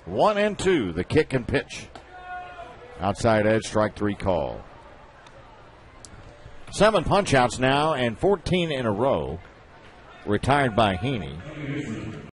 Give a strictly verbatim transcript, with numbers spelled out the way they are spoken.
One and two, the kick and pitch. Outside edge, strike three call. Seven punch-outs now and fourteen in a row. Retired by Heaney.